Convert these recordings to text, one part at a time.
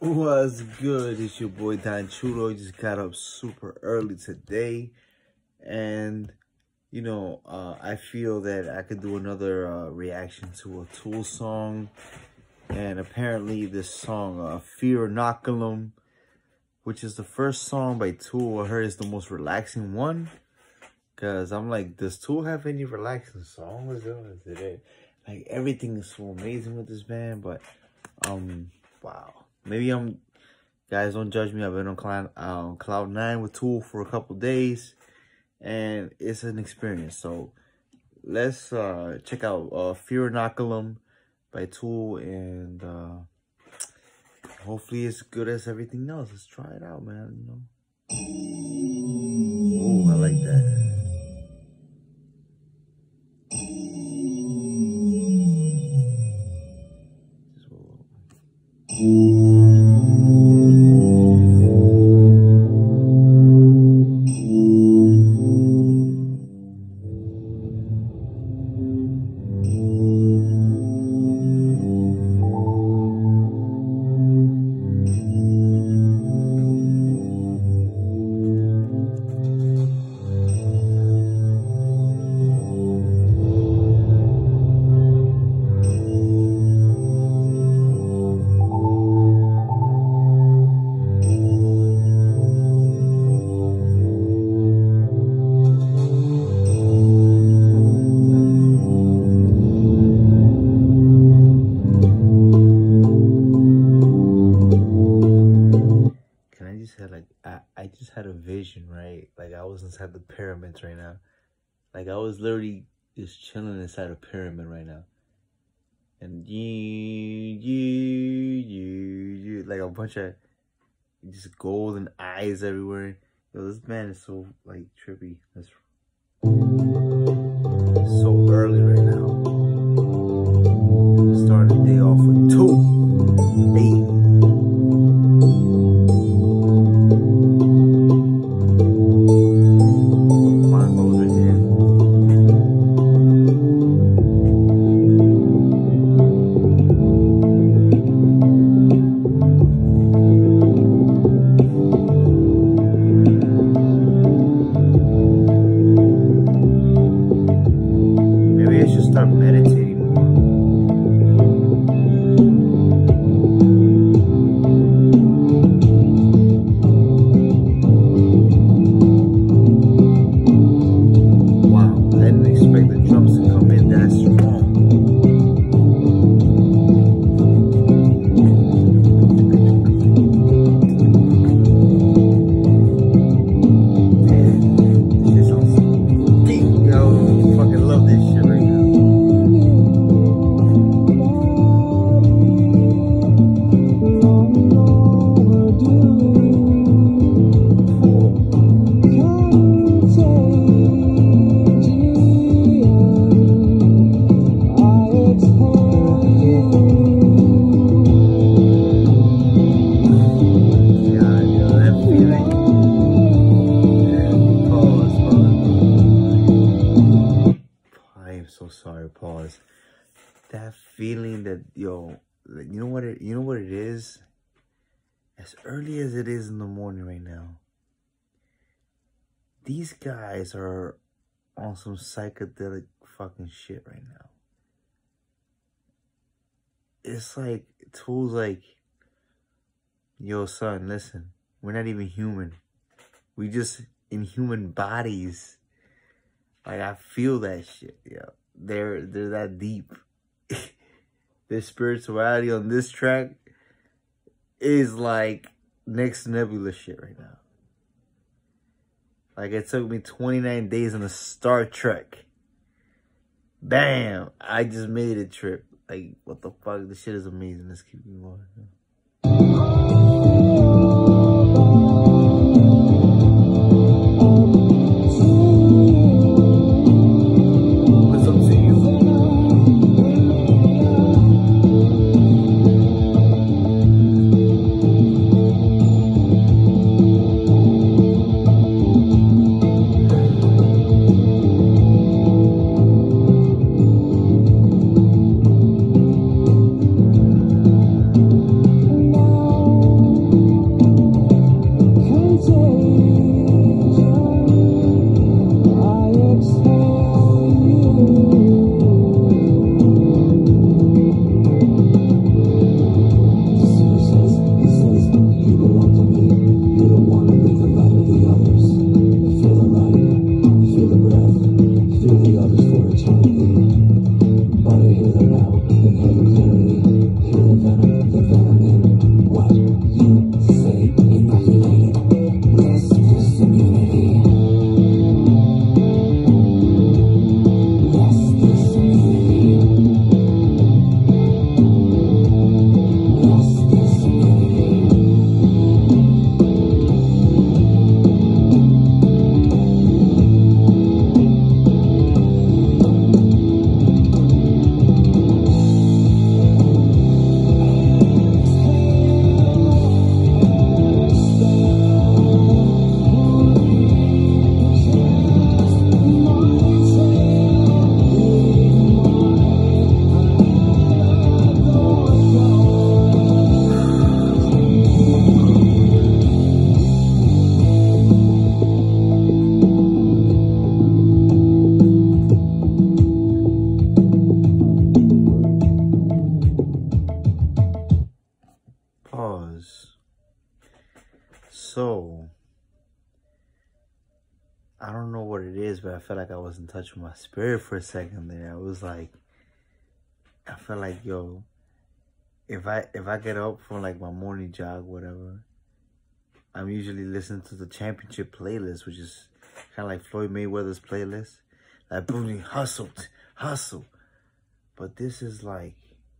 What's good? It's your boy Don Chulo. Just got up super early today, and I feel that I could do another reaction to a Tool song. And apparently this song, Fear Inoculum, which is the first song by Tool I heard, is the most relaxing one. Cause I'm like, does Tool have any relaxing songs today? Like, everything is so amazing with this band, but wow. Maybe guys, don't judge me. I've been on cloud 9 with Tool for a couple days, and it's an experience. So let's check out Fear Inoculum by Tool, and hopefully it's good as everything else. Let's try it out, man. Oh, I like that. I just had a vision, right? Like, I was inside the pyramids right now. Like, I was literally just chilling inside a pyramid right now. And like a bunch of just golden eyes everywhere. Yo, this band is so, like, trippy. It's so early right now. Starting the day off with Tool. Hey. Start meditating more. Wow, I didn't expect the drums to come in that strong. Man, this sounds deep, yo. Fucking love this shit right now. So sorry, pause. That feeling that, yo, you know what it is? As early as it is in the morning right now, these guys are on some psychedelic fucking shit right now. It's like, Tool's like, yo, son, listen, we're not even human. We just in human bodies. Like, I feel that shit, yo. They're that deep. Their spirituality on this track is like next Nebula shit right now. Like, it took me 29 days on a Star Trek. Bam! I just made a trip. Like, what the fuck? This shit is amazing. Let's keep going. because, so, I don't know what it is, but I felt like I was in touch with my spirit for a second there. I was like, I felt like, yo, if I get up from like my morning jog, whatever, I'm usually listening to the championship playlist, which is kind of like Floyd Mayweather's playlist. Like, boom, hustle. But this is like,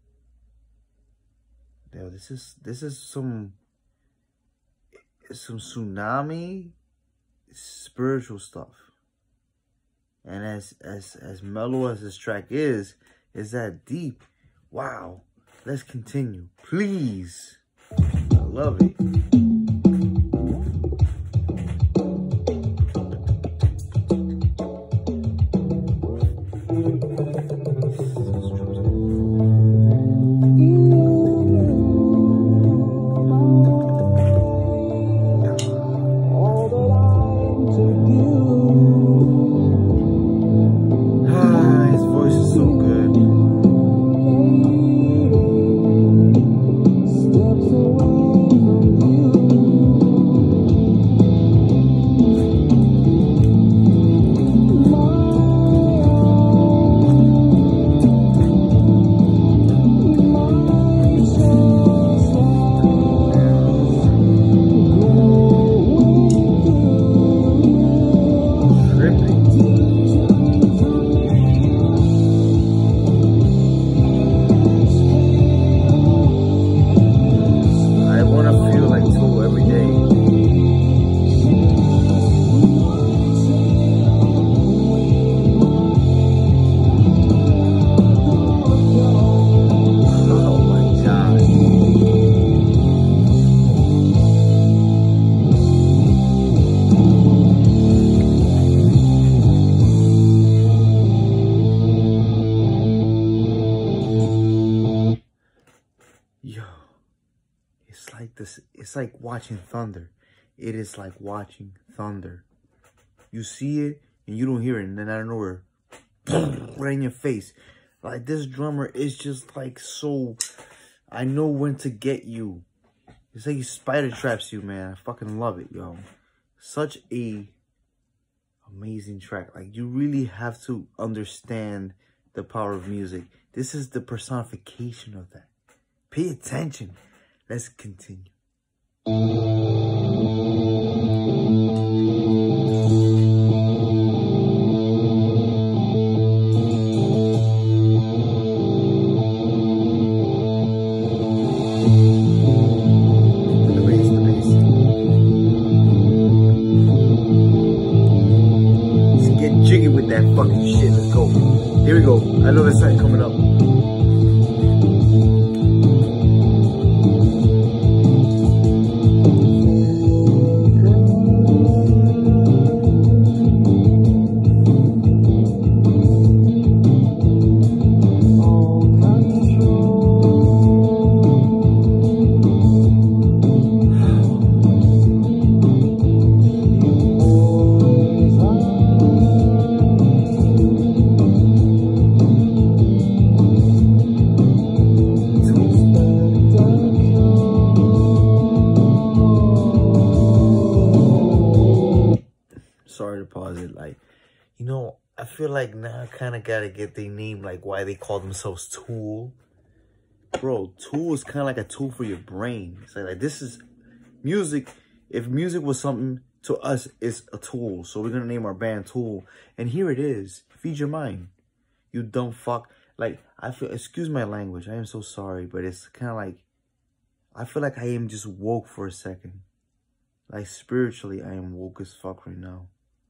yo, this is some tsunami spiritual stuff. And as mellow as this track is that deep. Wow. Let's continue, please. I love it. It's like watching thunder. It is like watching thunder. You see it and you don't hear it, and then out of nowhere, right in your face. Like, this drummer is just like, so, I know when to get you. It's like he spider traps you, man. I fucking love it, yo. Such a amazing track. Like, you really have to understand the power of music. This is the personification of that. Pay attention. Let's continue. That fucking shit. Let's go. Here we go. I know this side coming up. Sorry to pause it. Like, you know, I feel like now I kind of gotta get their name, like why they call themselves Tool. Bro, Tool is kind of like a tool for your brain. It's like this is music. If music was something to us, it's a tool. So we're gonna name our band Tool. And here it is. Feed your mind. You dumb fuck. Like, I feel, excuse my language. I am so sorry. But it's kind of like, I feel like I am just woke for a second. Like, spiritually, I am woke as fuck right now.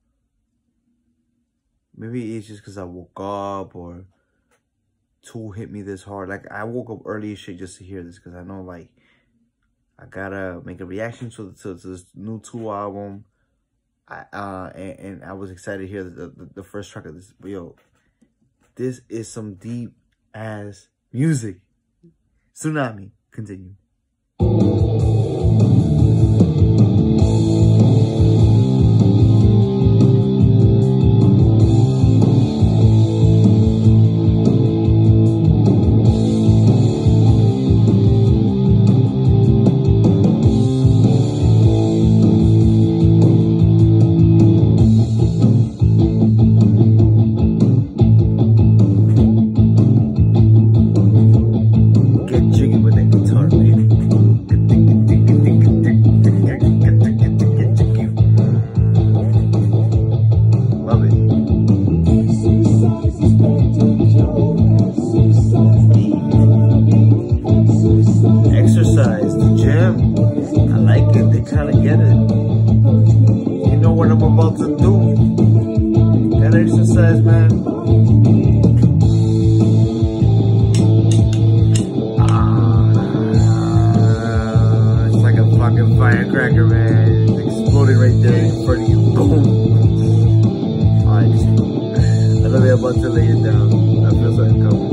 Maybe it's just because I woke up or Tool hit me this hard. Like, I woke up early as shit just to hear this because I know, like, I gotta make a reaction to this new Tool album. And I was excited to hear the first track of this. But yo, this is some deep ass music. Tsunami. Continue. I like it. They kind of get it. You know what I'm about to do. Gotta exercise, man. It's like a fucking firecracker, man. It's exploding right there in front of you. Boom. Alright. I know they're about to lay it down. I feel something coming.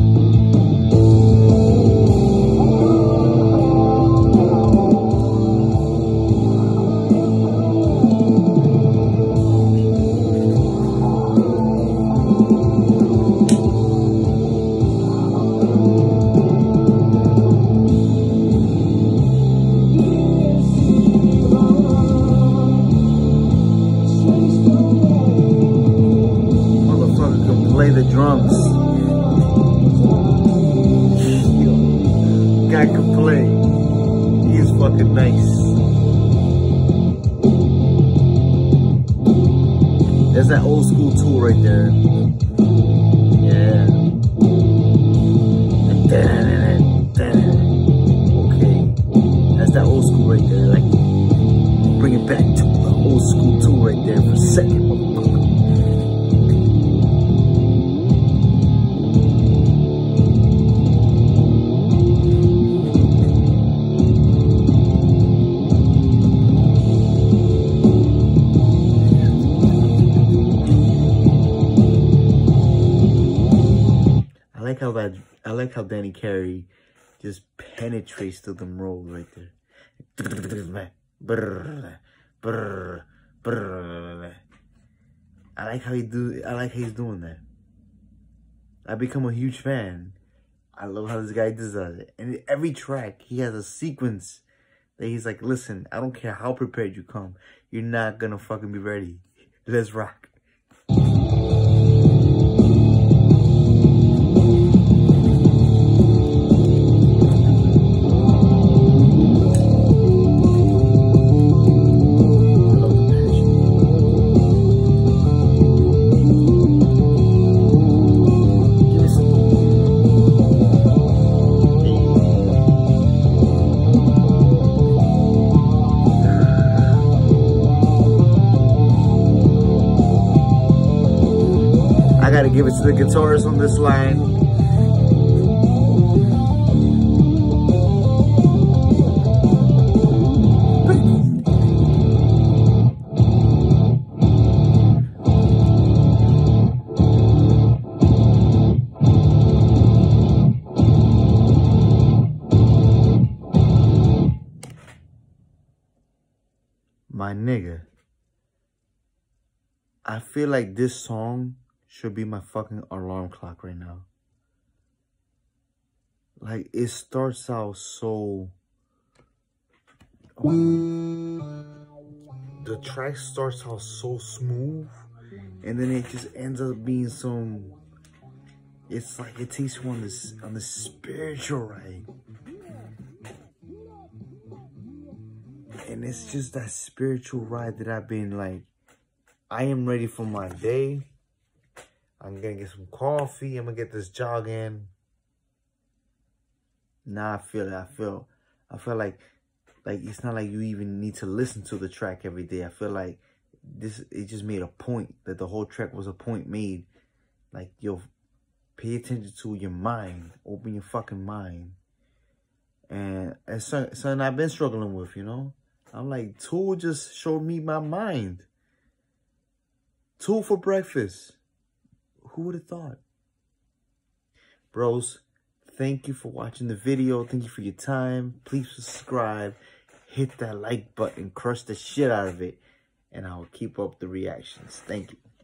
Play the drums. Guy can play. He is fucking nice. There's that old school tool right there. Yeah. Okay. That's that old school right there. Like, bring it back to the old school tool right there for a second, motherfucker. I like how Danny Carey just penetrates through them rolls right there. I like how he's doing that. I become a huge fan. I love how this guy does it. And every track, he has a sequence that he's like, listen, I don't care how prepared you come. You're not gonna fucking be ready. Let's rock. I gotta give it to the guitarist on this line. My nigga, I feel like this song should be my fucking alarm clock right now. Like, it starts out so... the track starts out so smooth, and then it just ends up being some... It's like it takes you on this spiritual ride. And it's just that spiritual ride that I've been like, I am ready for my day. I'm gonna get some coffee. I'm gonna get this jog in. Now I feel it. I feel like it's not like you even need to listen to the track every day. I feel like it just made a point, that the whole track was a point made. Like, yo, pay attention to your mind. Open your fucking mind. And it's something I've been struggling with, you know? I'm like, Tool just showed me my mind. Tool for breakfast. Who would have thought? Bros, thank you for watching the video. Thank you for your time. Please subscribe. Hit that like button. Crush the shit out of it. And I'll keep up the reactions. Thank you.